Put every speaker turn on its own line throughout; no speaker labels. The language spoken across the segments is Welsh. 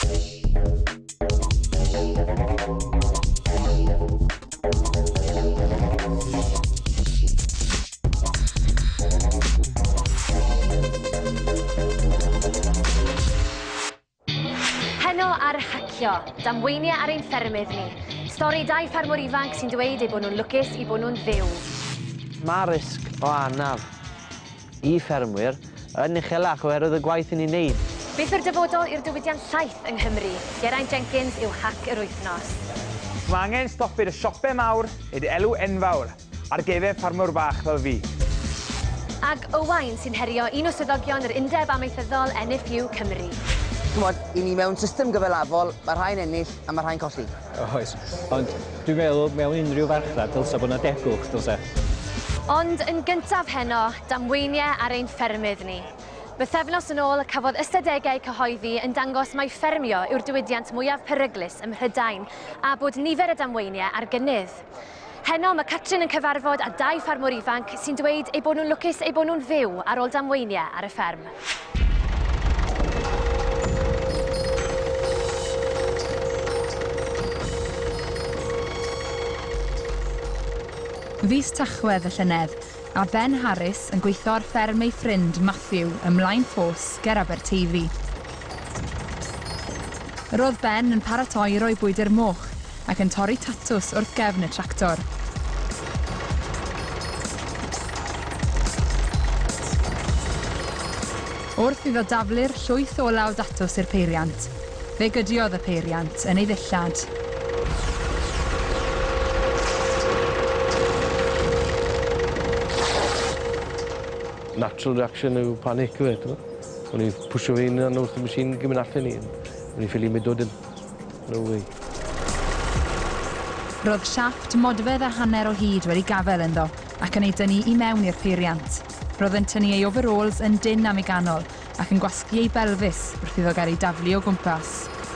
Heno ar hacio, damweiniau ar ein ffermydd ni. Stori dau ffermwr ifanc sy'n dweud eu bod nhw'n lwcus i bod nhw'n dduw.
Mae risg o anaf i ffermwyr yn uchelach oherwydd y gwaith yn ei wneud.
Beth yw'r dyfodol i'r diwydiant llaeth yng Nghymru? Geraint Jenkins yw hac yr wythnos.
Mae angen stopio'r siopau mawr nid elw enfawr ar gefau ffarmwr bach fel fi.
Ag Owain sy'n herio un o swyddogion yr Undeb Amaethyddol NFU Cymru.
I ni mewn system gyfalafol, mae rhain ennill a mae rhain colli.
Oes, ond dwi'n meddwl mewn unrhyw farchnad dylsa bod yna degwch, dylsa.
Ond yn gyntaf heno, damweiniau ar ein ffermydd ni. Bythefnos yn ôl, cafodd ystadegau cyhoeddi yn dangos mai ffermio yw'r diwydiant mwyaf peryglus ym Mhrydain a bod nifer y damweiniau ar gynnydd. Heno mae Catrin yn cyfarfod â dau ffarmwr ifanc sy'n dweud eu bod nhw'n lwcus eu bod nhw'n fyw ar ôl damweiniau ar y fferm.
Fis Tachwedd y llynedd, a Ben Harris yn gweithio ar fferm ei ffrind Matthew ymlaen ffos ger Aberteifi. Roedd Ben yn paratoi roi bwydau'r moch ac yn torri tatws wrth gefn y tractor. Wrth iddo daflu'r llwyth olaw datws i'r peiriant, fe gydiodd y peiriant yn ei ddillad.
Natural reaction yw panic yw e. O'n i pwysio fi un wrth y machine gymryd allan ni. O'n i ffili mynd dod yn. No way.
Roedd siafft modfedd a hanner o hyd wedi gafel ynddo ac yn ei dynnu i mewn i'r peiriant. Roedd yn tynnu ei overalls yn dyn am ei ganol ac yn gwasgu ei belfis wrth iddo gael ei daflu o gwmpas.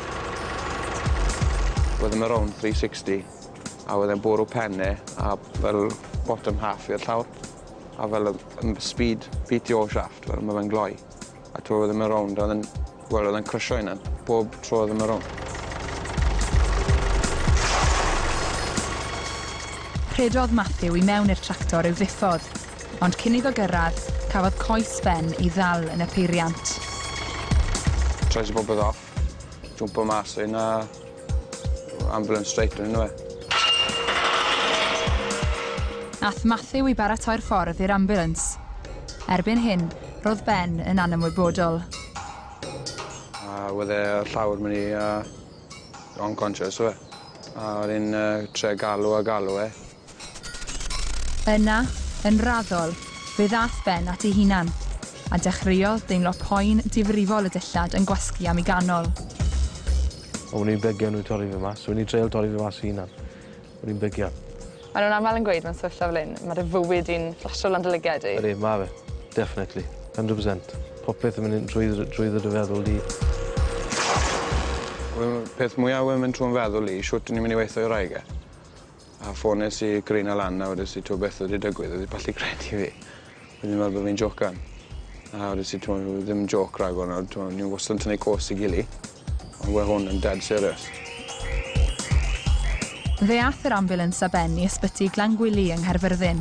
Roedd yn around 360 a roedd e'n bwrw penne a fel bottom half i'r llawr. A fel y speed BTO shaft, fel mae fe'n gloi. A tro oedd yn around, oedd e'n crysio yna, bob tro oedd yn around.
Rhedodd Matthew i mewn i'r tractor i'w ddiffodd, ond cyn iddo gyrraedd, cafodd coes Ben i ddal yn y peiriant.
Trais i bobedd off, jwmpo mas ein a ambulance straight yn nhw e.
Ath Matthew i baratoi'r ffordd i'r ambulance. Erbyn hyn, roedd Ben yn anymwybodol.
Wedd e'r llawr mynd i unconscious o e. A wedyn tre galw e.
Yna, yn raddol, fe ddath Ben at ei hunan, a dechreuodd deimlo poen difrifol y dillad yn gwasgu am ei ganol.
O'n i'n bygio nhw torri fi mas, o'n i'n treul torri fi mas i hunan. O'n i'n bygio.
Maen nhw'n aml yn gweud mewn sefyllfa fel hyn, mae'r fywyd i'n flasio lan dy lygedi.
Ydy, mae fe. Definitely. 100%. Popeth yn mynd drwy dy feddwl di.
Peth mwyaf yn mynd trwy'n feddwl i, siwt ni'n mynd i weithio i'r raigau. A ffones i Green a lan a wedys i to beth oedd i digwydd, oedd i ballu credu fi. Wedyn i'n meddwl bod fi'n jocan. A wedys i ddim joc rhaid o'n ni'n wastad yn tynnu cwrs i gili. Ond we hwn yn dead serious.
Fe ath yr ambulance a Ben i ysbyty Glangwili yng Nghaerfyrddin.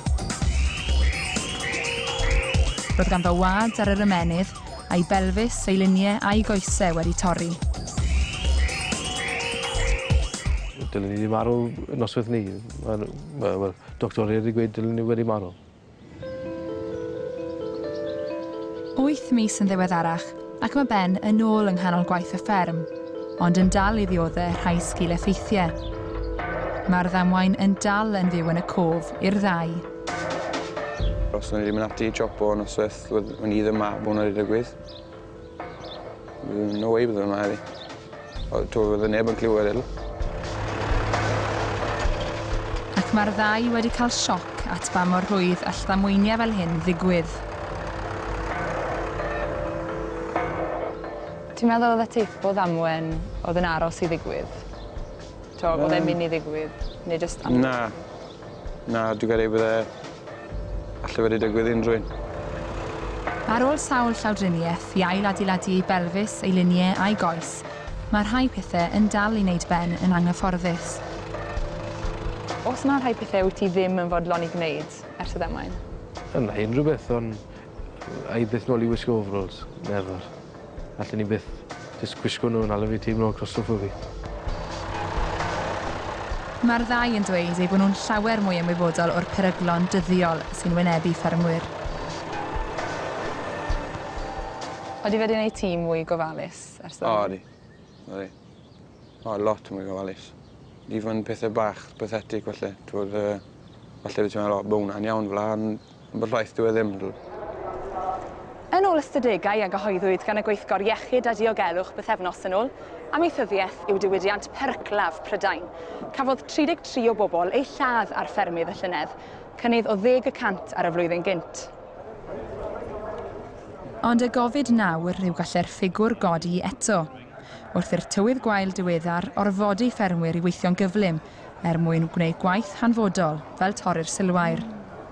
Roedd ganddo wad ar yr ymenydd a'i belfis, ei luniau a'i goesau wedi torri.
Dylen ni wedi marw noswaith ni. Wel, doctoriaid wedi gweud dylen ni wedi marw.
8 mis yn ddiweddarach, ac mae Ben yn ôl yng nghanol gwaith y fferm, ond yn dal i ddioddau rhai sgil-effeithiau. Mae'r ddamwain yn dal yn fyw yn y cof i'r ddau.
Os o'n i wedi mynd ati i jopo yn noswaith, o'n i ddim ma bod hwnna wedi digwydd. No way byddwn yma heddi. Fydde neb yn clywed il.
Ac mae'r ddau wedi cael sioc at ba mor rhwydd all ddamweiniau fel hyn ddigwydd.
Ti'n meddwl oedd y tip o ddamwen oedd yn aros i ddigwydd? Oedd e'n mynd i ddigwydd, neu jyst...
Na, dwi'n credu bydde allai wedi digwydd unrhyw un.
Ar ôl sawl llawdriniaeth i ail-adeiladu ei belfis, ei luniau a'i goes, mae rhai pethau yn dal i wneud Ben yn anghyfforddus.
Os yna rhai pethau wyt ti ddim yn fodlon i gwneud ers y ddamwain?
Yna unrhyw beth, ond ai byth nôl i wisgo overalls, never. Allen ni byth jyst gwisgo nhw'n ala fi teimlo claustrophobi.
Mae'r ddau yn dweud eu bod nhw'n llawer mwy ymwybodol o'r peryglon dyddiol sy'n wynebu ffermwyr.
Odi fe wedi gwneud tîm mwy gofalus ers ddamwain?
Odi. Lot mwy gofalus. Even pethau bach, pathetic falle. Falle fe ti'n meddwl, bod hwnna'n iawn fel yn bod rhaid dwi ddim.
Yn ôl ystadegau a gyhoeddwyd gan y Gweithgor Iechyd a Diogelwch bythefnos yn ôl, amaethyddiaeth yw diwydiant perclaf Prydain. Cafodd 33 o bobl eu lladd ar ffermydd y llynedd, cynnydd o 10% ar y flwyddyn gynt.
Ond y gofid nawr yw gallu'r ffigwr godi eto, wrth i'r tywydd gwael diweddar orfodi ffermwyr i weithio'n gyflym mwyn gwneud gwaith hanfodol fel torri'r sylwair.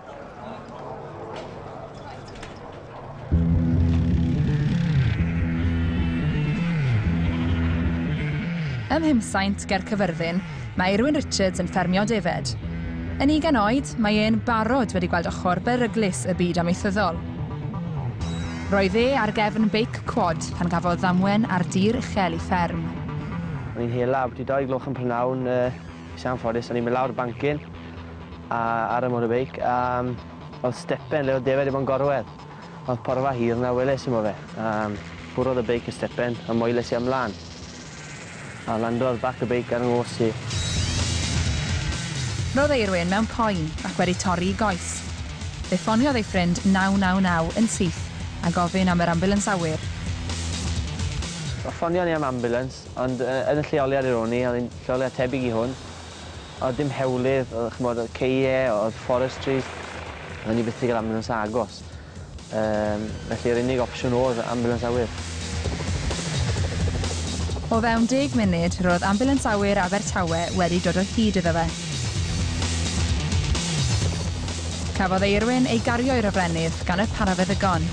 Ym Mhymsaint ger Cyfyrddin, mae Irwin Richards yn ffermio defed. Yn 20 oed, mae e'n barod wedi gweld ochr beryglus y byd amaethyddol. Roedd e ar gefn beic quad pan gafodd ddamwen ar dir uchel i fferm.
O'n i'n hela, wedi 2 gloch yn prynawn, sian ffodus, o'n i'n mynd lawr bancyn ar y motorbeic. Oedd stepen le oedd defed i bod yn gorwedd. Oedd porfa hir na weles i mo fe. Bwrodd y beic y stepen a moeles i ymlaen. A landrodd bac y beic ar yng ngos i.
Roedd Eirwyn mewn poen ac wedi torri i goes. Fe ffoniodd ei ffrind 999 yn syth a gofyn am yr ambulans awyr.
Ffonio ni am ambulans, ond yn y lleoliad i'r oni, oedd hi'n lleoliad tebyg i hwn. Oedd dim hewlydd, oedd ceie, oedd forestry. Oedd ni byth i gael ambulans agos. Felly yr unig opsiwn oedd ambulans awyr.
O fewn 10 munud, roedd ambulans awyr Abertawe wedi dod o hyd iddo fe. Cafodd Eirwyn ei gario i'r ofrennydd gan y parafeddygon.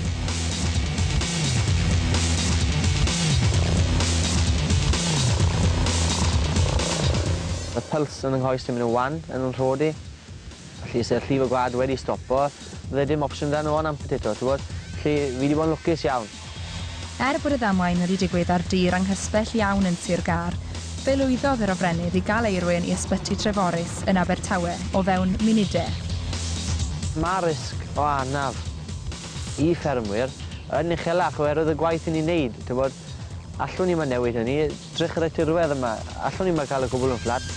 Y pyls yn nghoes ddim yn wan yn rhodi. Felly sy'r llif y gwad wedi stopo, fydde dim opsiwn dan o'n amputato. Felly fi wedi bod yn lwcus iawn.
Bod y ddamwain wedi digwydd ar dir anghysbell iawn yn Sir Gar, fe lwyddodd yr ofrennydd i gael Eirwyn i ysbyty Treforys yn Abertawe o fewn munudau.
Mae risg o anaf i ffermwyr yn uchelach oherwydd y gwaith i ni'n neud. Allwn ni ma newid hynny, drych ar y tirwedd yma, allwn ni ma cael y gwbl yn fflat.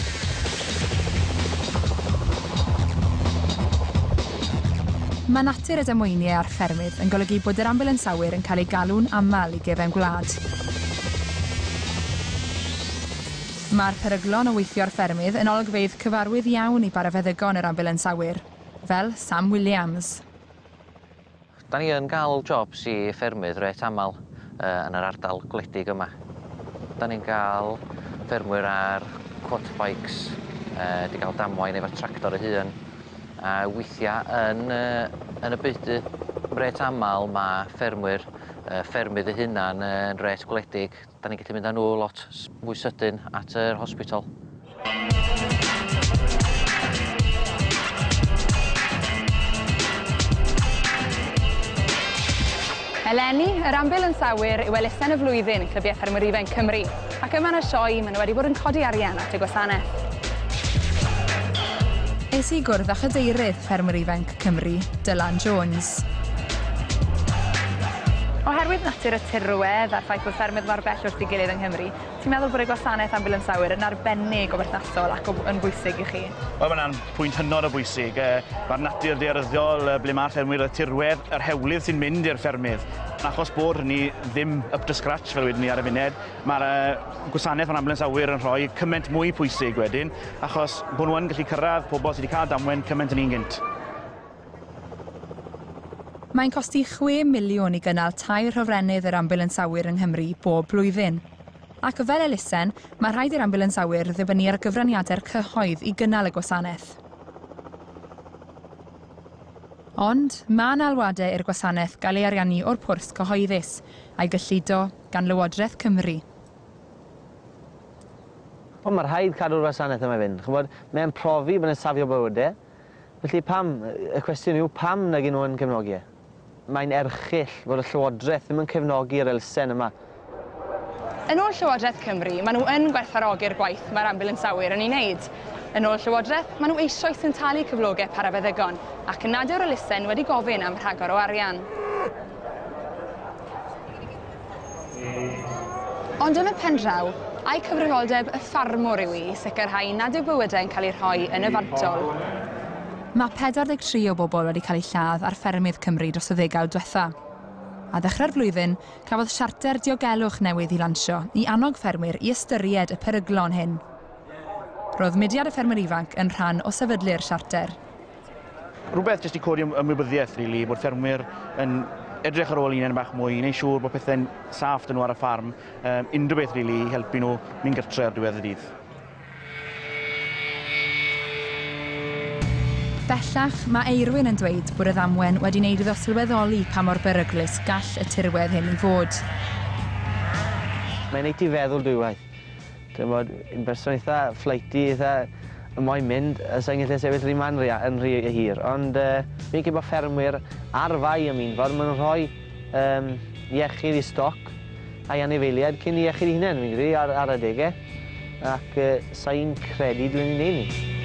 Mae natur y damweiniau a'r ffermydd yn golygu bod yr ambulans awyr yn cael ei galw'n aml i gefn gwlad. Mae'r peryglon o weithio'r ffermydd yn olygfeydd cyfarwydd iawn i barafeddygon yr ambulans awyr, fel Sam Williams.
Da ni yn cael jobs i ffermydd reit aml yn yr ardal gwledig yma. Da ni'n cael ffermwyr ar quad bikes, di gael damwain efo'r tractor y hun. A weithiau yn y beudy reit aml mae ffermydd eu hunan yn reit gwledig. Da ni'n gallu mynd â nhw lot mwy sydyn at yr hospital.
Eleni, yr ambulans awyr yw elusen y flwyddyn yn Clybiau Ffermwyr Ifanc Cymru, ac yma yn y sioe maen nhw wedi bod yn codi arian at y gwasanaeth.
Es i gwrdd â chadeirydd Ffermwyr Ifanc Cymru, Dylan Jones.
Oherwydd natur y tirwedd a'r ffaith bod ffermydd mor bell wrth ei gilydd yng Nghymru, ti'n meddwl bod y gwasanaeth ambulans awyr yn arbennig o berthnasol ac yn bwysig i chi?
Wel, mae'n pwynt hynod o bwysig. Mae'r natur daearyddiol ble mae'r ffermwyr y tirwedd, yr hewlydd sy'n mynd i'r ffermydd. Achos bod hynny ddim up to scratch fel wedyn ni ar y funud, mae'r gwasanaeth o'r ambulans awyr yn rhoi cymaint mwy pwysig wedyn, achos bod nhw'n gallu cyrraedd pobl sydd wedi cael damwen cymaint yn un gynt.
Mae'n costi 6 miliwn i gynnal 2 hofrennydd yr ambulans awyr yng Nghymru bob blwyddyn. Ac fel elusen, mae rhaid i'r ambulans awyr ddibynnu ar gyfraniadau'r cyhoedd i gynnal y gwasanaeth. Ond mae'n alwadau i'r gwasanaeth gael ei ariannu o'r pwrs cyhoeddus a'i gyllido gan Lywodraeth Cymru.
Ond mae'r rhaid cadw'r wasanaeth yma fynd. Chymod, mae'n profi bod yn safio bywydau. Felly y cwestiwn yw pam nag un nhw'n cefnogi? Mae'n erchyll fod y Llywodraeth ddim yn cefnogi'r elsen yma.
Yn ôl Llywodraeth Cymru, maen nhw yn gwerthfawrogi'r gwaith mae'r ambulans awyr yn ei wneud. Yn ôl Llywodraeth, maen nhw eisoes yn talu cyflogau parafeddygon ac yn nad yw'r elusen wedi gofyn am rhagor o arian. Ond yn y pen draw, a'i cyfrifoldeb y ffarmwr yw i sicrhau nad yw bywydau'n cael eu rhoi yn y fantol.
Mae 43 o bobl wedi cael eu lladd ar ffermydd Cymru dros y ddegawd diwetha. A ddechrau'r flwyddyn, cafodd siarter diogelwch newydd i lansio i annog ffermwyr i ystyried y peryglon hyn. Roedd mudiad y ffermwyr ifanc yn rhan o sefydlu'r siarter.
Rhywbeth jyst i codi ymwybyddiaeth, rili, bod ffermwyr yn edrych ar ôl un bach mwy, i wneud siŵr bod pethau'n saff dyn nhw ar y ffarm, unrhyw beth, rili, i helpu nhw mynd gytre ar diwedd y dydd.
Bellach, mae Eirwyn yn dweud bod y ddamwen wedi wneud iddo sylweddoli pa mor beryglus gall y tirwedd hyn i fod.
Mae'n neud i feddwl dwywaith. Yn berson eitha fflaiti, eitha y moyn mynd, sa'n gallu sefyll rhy man yn rhy hir. Ond fi'n gwybod ffermwyr ar fai am un fod, maen nhw'n rhoi iechyd i stoc a anifeiliad cyn i iechyd i hunain, fi'n credu, ar y degau. Ac sa'n credu dwi'n ei wneud ni.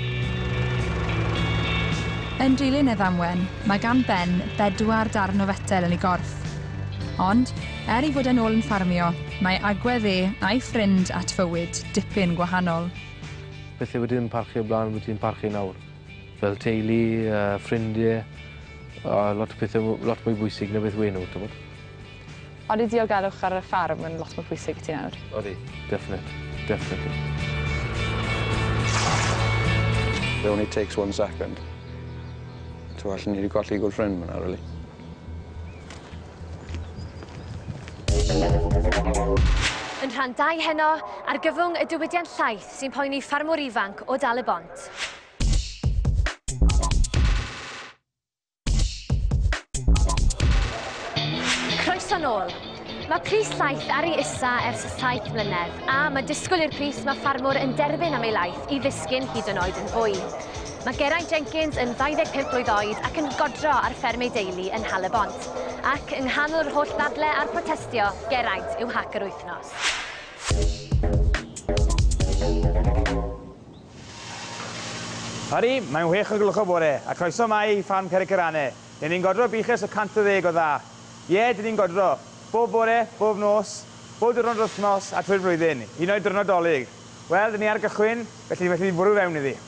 Yn dilyn y ddamwen, mae gan Ben 4 darn o fetel yn ei gorff. Ond, i fod yn ôl yn ffarmio, mae agwedd a'i ffrind at fywyd dipyn gwahanol.
Bethau wedi'n parchu o blaen wedi'n parchu nawr. Fel teulu, ffrindiau, a lot mwy bwysig na beth we'n nhw, ti'n bod?
Odi diogelwch ar y ffarm yn lot mwy bwysig i ti nawr?
Odi, definitely.
It only takes 1 second. So allan ni wedi golli good friend fyna, really.
Yn rhan 2 heno, ar gyfwng y diwydiant llaeth sy'n poeni ffarmwr ifanc o Dal y Bont. Croeso nôl. Mae pris llaeth ar ei isa ers y 7 mlynedd, a mae disgwyl i'r pris mae ffarmwr yn derbyn am ei laeth i ddisgyn hyd yn oed yn fwy. Mae Geraint Jenkins yn 25 mlwydd oed ac yn godro ar fferm ei deulu yn Hal y Bont. Ac yng nghanol yr holl ddadle a'r protestio, Geraint yw hac yr wythnos.
Hori, mae'n 6 o bore, a croeso mai i ffarm Cerrig-yr-Ane. Dyn ni'n godro biches o 110 o dda. Dyn ni'n godro bob bore, bob nos, bob diwrnod wythnos a trwy'r flwyddyn, un oed diwrnod dolyg. Wel, dyn ni ar gychwyn, felly ni bwrw fewn iddi.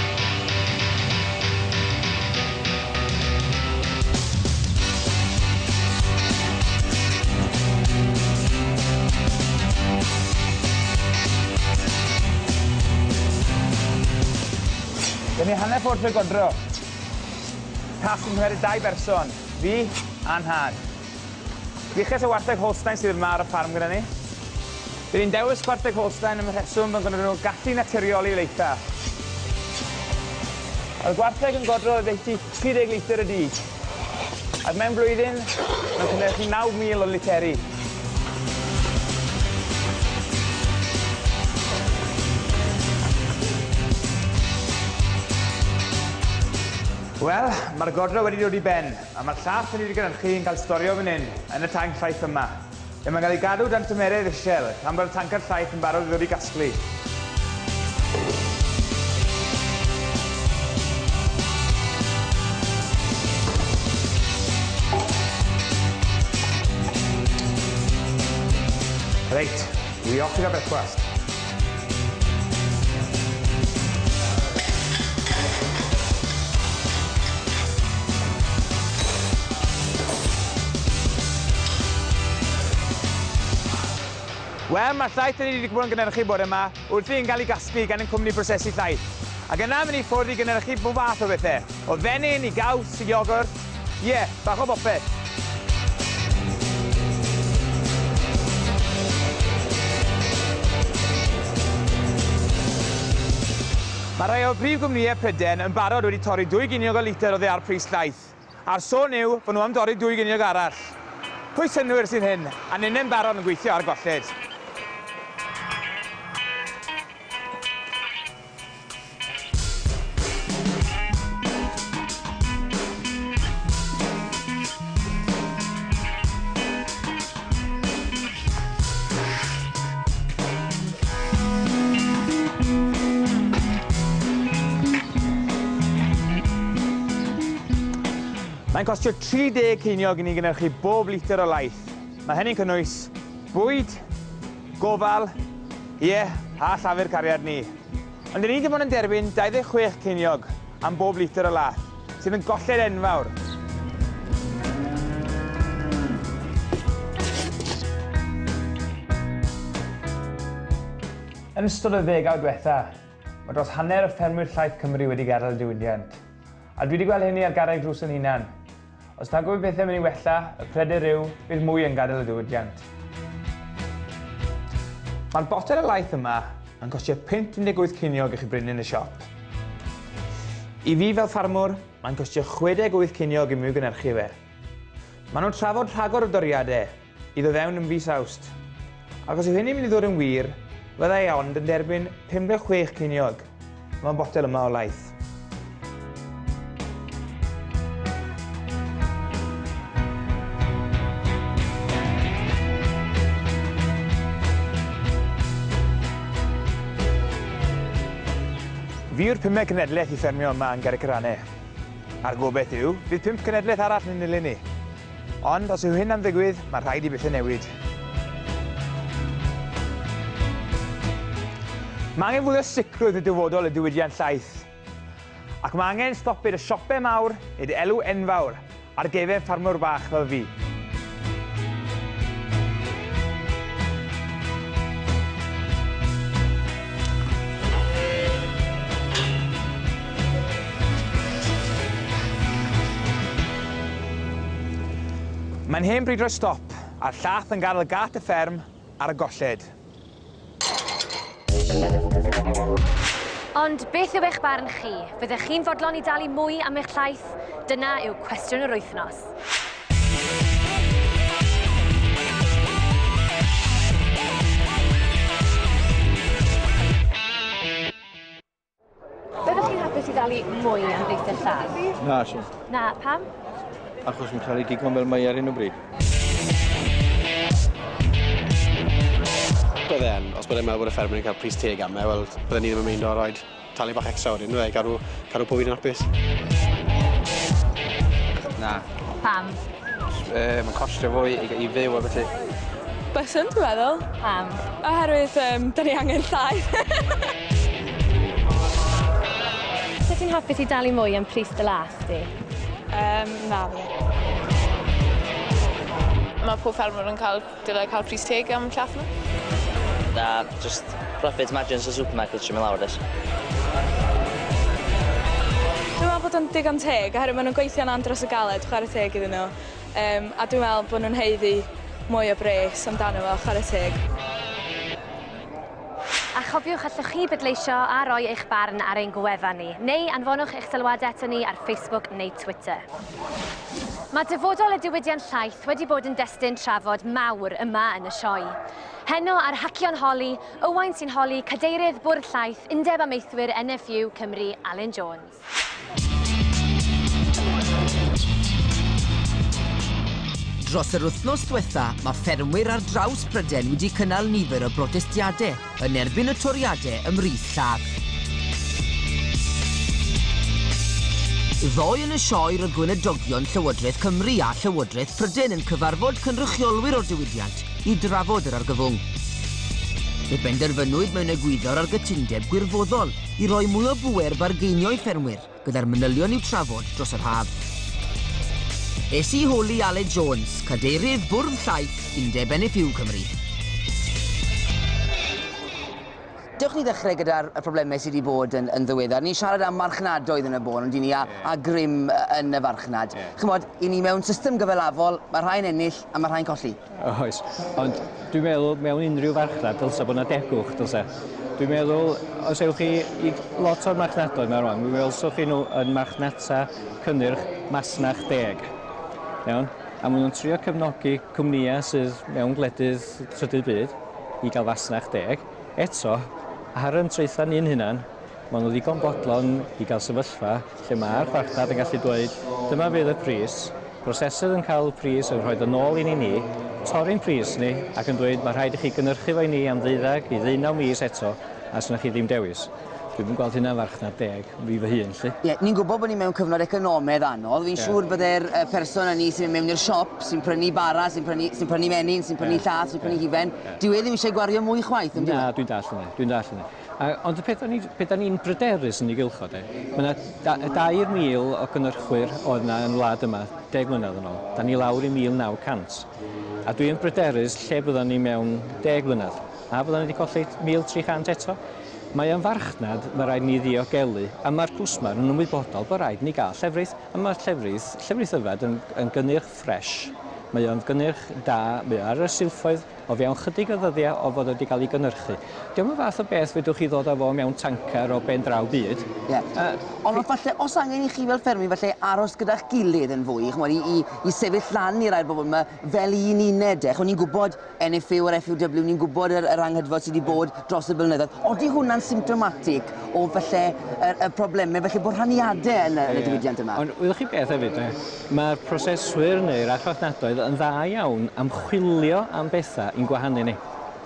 Dyn ni hanner ffordd trwy godro. Tasg yn cymryd 2 berson, fi a'n nhad. Biches o wartheg Holstein sydd yma ar y ffarm gyda ni. Dyn ni'n dewis wartheg Holstein am y rheswm bod gyda nhw gallu naturiol i leitha. Mae'r gwartheg yn godro ddeutu 30 litr y dydd. Ac mewn blwyddyn, mae'n cynhyrchu 9,000 o literi. Wel, mae'r godro wedi dod i ben, a mae'r llath yn wedi gynhyrchu yn cael storio fan hyn, yn y tanc llaeth yma. Mae'n cael ei gadw dan tymerydd isel, tan bod y tanker llaeth yn barod i ddod i gasglu. Reit, wi off i gael brecwast. Wel, mae'r llaeth ni wedi bod yn gynhyrchu bore yma wrth i'n cael ei gasglu gan ein cwmni prosesu llaeth. Ac yna mynd i ffwrdd i gynhyrchu bob fath o bethau. O fenyn i gaws i iogwrt, bach o bopeth. Mae rhai o brif gwmnïau Prydain yn barod wedi torri 2 geiniog o litr o dde ar pris llaeth. A'r sôn yw bod nhw am dorri 2 geiniog arall. Pwy synnwyr sy'n hyn, a nynnu'n barod yn gweithio ar golled. Mae'n costio 30 ceiniog i ni gynhyrchu bob litr o laeth. Mae hynny'n cynnwys bwyd, gofal, a llafur cariad ni. Ond dyn ni wedi bod yn derbyn 26 ceiniog am bob litr o laeth, sydd yn golled enfawr. Yn ystod y 10 diwethaf, mae dros hanner y ffermwyr llaeth Cymru wedi gadael y diwydiant. A dwi wedi gweld hynny ar garreg drws yn hunan. Os nag oedd bethau mynd i wella, y pryder yw bydd mwy yn gadael y diwydiant. Mae'r botel y laeth yma yn costio 58 ceiniog i chi brynu yn y siop. I fi fel ffarmwr, mae'n costio 68 ceiniog i mi gynhyrchu fe. Maen nhw'n trafod rhagor o doriadau i ddod fewn yn fis Awst. Ac os yw hynny'n mynd i ddod yn wir, fyddai ond yn derbyn 56 ceiniog mewn botel yma o laeth. Fi yw'r 5 cenedlaeth i ffermio yma yn Gerrig yr Anau. A'r gobeith yw, bydd 5 cenedlaeth arall yn dilyn ni. Ond os yw hyn am ddigwydd, mae rhaid i bethau newid. Mae angen fwy o sicrwydd y dyfodol y diwydiant llaeth. Ac mae angen stopio'r siopau mawr nid elw enfawr ar gefen ffarmwr bach fel fi. Mae'n hen bryd roi stop, a'r llath yn gadael gat y fferm ar y golled.
Ond beth yw eich barn chi? Fyddech chi'n fodlon i dalu mwy am eich llaeth? Dyna yw cwestiwn yr wythnos. Byddech chi'n hapus i dalu mwy am deithio llaeth?
Na, siw.
Na, pam?
Achos mae'n cael ei digon fel mae ar hyn o bryd.
Bydden, os byddai'n meddwl bod y ffermwyr yn cael pris teg am e, wel, bydden ni ddim yn mynd o roed talu bach extra wedyn, cadw pob un yn hapus.
Na.
Pam?
Mae'n costio fwy i fyw o beth.
Byswn, dwi'n meddwl.
Pam?
Oherwydd, da ni angen llaeth.
Sut ti'n hapus i dalu mwy am pris dy laeth di?
Na fi. Mae pob ffermwr yn dylai cael pris teg am llaeth nhw?
Na, just profit margins o supermarket sy'n mynd lawr dys.
Dwi'n meddwl bod yn digon teg, oherwydd maen nhw'n gweithio'n andros o galed, chwarae teg iddyn nhw. A dwi'n meddwl bod nhw'n heiddi mwy o bres amdano fo, chwarae teg.
A chofiwch allwch chi bydleisio a roi eich barn ar ein gwefan ni, neu anfonwch eich sylwadau ato ni ar Facebook neu Twitter. Mae dyfodol y diwydiant llaeth wedi bod yn destun trafod mawr yma yn y sioe. Heno ar Hacio'n Holi, Owain sy'n holi cadeirydd bwrdd llaeth undeb amaethwyr NFU Cymru Alun Jones.
Dros yr wythnos diwetha, mae ffermwyr ar draws Prydain wedi cynnal nifer o brotestiadau yn erbyn y toriadau ymrith lladd. Ddoi yn y sioe roedd gwenedogion Llywodraeth Cymru a Llywodraeth Prydain yn cyfarfod cynrychiolwyr o'r diwydiant i drafod yr argyfwng. Fe benderfynwyd mewn egwyddor ar gytundeb gwirfoddol i roi mwy o bŵer bargeinio i ffermwyr gyda'r manylion i'w trafod dros yr haf. Es I holi Alun Jones, cadeirydd bwrdd llaeth undeb NFU Cymru.
Dewch ni ddechrau gyda'r problemau sydd wedi bod yn ddiweddar. Ni'n siarad am marchnadoedd yn y bôn, ond i ni a grym yn y farchnad. Chymod, i ni mewn system gyfalafol, mae rhain ennill a mae rhain colli.
Oes, ond dwi'n meddwl mewn unrhyw farchnad dylsa bod yna degwch, dylsa. Dwi'n meddwl, os ewch chi i lot o'r marchnadoedd mewn rwan, dwi'n meddwl sewch chi nhw yn marchnata cynnyrch masnach 10. Iawn? A maen nhw'n trio cefnogi cwmnïau sydd mewn gwledydd trydydd byd i gael fasnach 10. Eto, ar yn treithan ni'n hynna'n, maen nhw ddigon bodlon i gael sefyllfa lle mae'r farchnad yn gallu dweud dyma fydd y pris, prosesydd yn cael pris yn rhoi yn ôl i ni, torri'n pris ni ac yn dweud mae rhaid i chi gynhyrchu fo i ni am 12 i 19 mis eto a sy'n chi ddim dewis. Dwi'n gweld hynna farchnad deg, fi fy hun, lle.
Ie, ni'n gwybod bod ni mewn cyfnod economaidd anodd. Fi'n siŵr byddai'r person yni sy'n mynd mewn i'r siop, sy'n prynu bara, sy'n prynu menyn, sy'n prynu llath, sy'n prynu hufen. Dyw e ddim eisiau gwario mwy chwaith, yn dyw?
Na, dwi'n dall hynny. Ond y peth da ni'n bryderus yn ei gylcho, mae yna 2,000 o gynnyrchwyr oedd yna yn wlad yma 10 mlynedd yn ôl. Da ni lawr i 1,900. A dwi'n bryderus lle byddwn ni mewn 10 mlynedd. A byddwn ni wedi colli 1,300 eto. Mae o'n farchnad, mae rhaid ni ddiogelu, a mae'r cwsmar yn ymwybodol bod rhaid ni gael llefrith, a mae'r llefrith yfed yn gynnyrch ffres. Mae o'n gynnyrch da, mae ar y silffoedd o fewn chydig o ddyddiau o fod wedi cael ei gynnyrchu. Diolch yn fath o beth fedrwch chi ddod â fo mewn tancar o ben draw byd.
Ond falle, os angen i chi fel ffermydd falle aros gyda'ch gilydd yn fwy, i sefyll lan i rai'r bobl yma fel un uned. Ni'n gwybod NFU o'r FUW, ni'n gwybod yr anghydfod sydd wedi bod dros y blynyddoedd. Odi hwnna'n symptomatig o falle y problemau, falle bod rhaniadau yn y diwydiant yma?
Ond wyddwch chi beth hefyd, mae'r proseswyr neu'r archfarchnadoedd yn dda iawn am chwilio am bethau i'n gwahanu ni.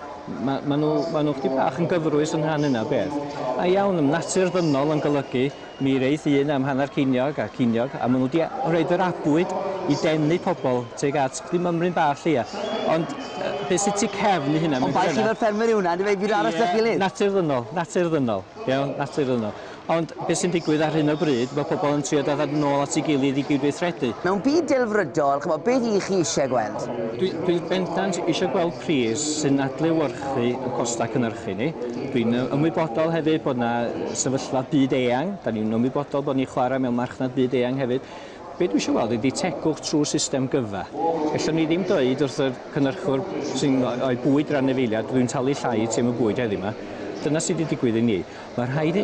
Mae nhw chdi bach yn gyfrwys yn rhan yna beth. A iawn, natur ddynol yn golygu mi reith un am hanner ceiniog, a maen nhw wedi rhoid yr abwyd i denu pobl tuag at chdi mymryn bach llia. Ond beth sydd ti cefn i hynna?
Ond bai chi fel ffermyr yw hwnna, di fe byd aros â'ch gilydd?
Natur ddynol. Iawn, natur ddynol. Ond beth sy'n digwydd ar hyn o bryd, mae pobl yn trio dod nôl at ei gilydd i gydweithredu.
Mewn byd delfrydol, beth i chi eisiau gweld?
Dwi bendant eisiau gweld pris sy'n adlewyrchu y costau cynnyrchu ni. Dwi'n ymwybodol hefyd bod yna sefyllfa byd eang. Da ni'n ymwybodol bod ni'n chwarae mewn marchnad byd eang hefyd. Be dwi eisiau weld ydy tegwch trwy system gyfa. Ellwn ni ddim dweud wrth y cynnyrchwr sy'n o'i bwyd ran efeiliad, dwi'n talu llai ti am y bwyd heddiw yma. Dyna sydd wedi digwydd i ni. Mae rhaid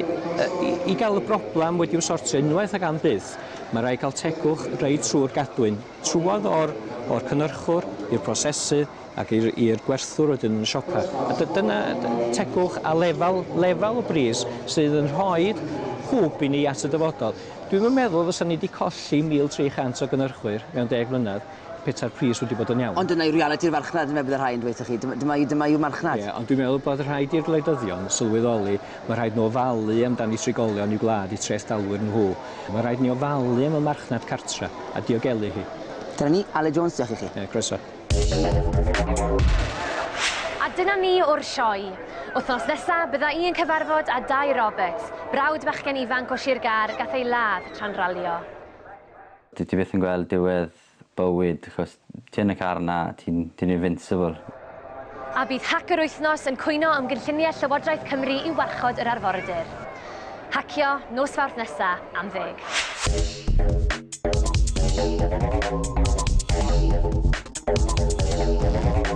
i gael y broblem wedi'w sortio unwaith ag am byth. Mae rhaid cael tegwch reid trwy'r gadwyn. Trwodd o'r cynnyrchwr i'r prosesydd ac i'r gwerthwr wedyn yn y siopa. A dyna tegwch a lefel o bris sydd yn rhoi hwb i ni at y dyfodol. Dwi'n meddwl fysa ni wedi colli 1,300 o gynnyrchwyr mewn 10 mlynedd. Peta'r pris wedi bod yn iawn.
Ond dyna yw realiti'r farchnad yn bydd y rhai yn dweud chi? Dyma yw marchnad?
Ie, ond dwi'n meddwl bod rhaid i'r gwleidyddion sylweddoli, mae rhaid nhw ofalu amdani trigolion i'w gwlad i tresdalwyr nhw. Mae rhaid ni ofalu am y marchnad cartra a diogelu hi.
Dyna ni, Ale Jones, diolch i chi.
Ie, croeso.
A dyna ni o'r sioe. Wythnos nesaf, bydda un cyfarfod a 2 Robert, brawd bachgen ifanc o Sir Gar, gath ei ladd tra'n ralio.
Dwi byth yn gweld diwedd bywyd, achos ti yn y car na, ti'n invincible.
A bydd hac yr wythnos yn cwyno am gynlluniau Llywodraeth Cymru i warchod yr arfordir. Hacio nos Fawrth nesaf am 10.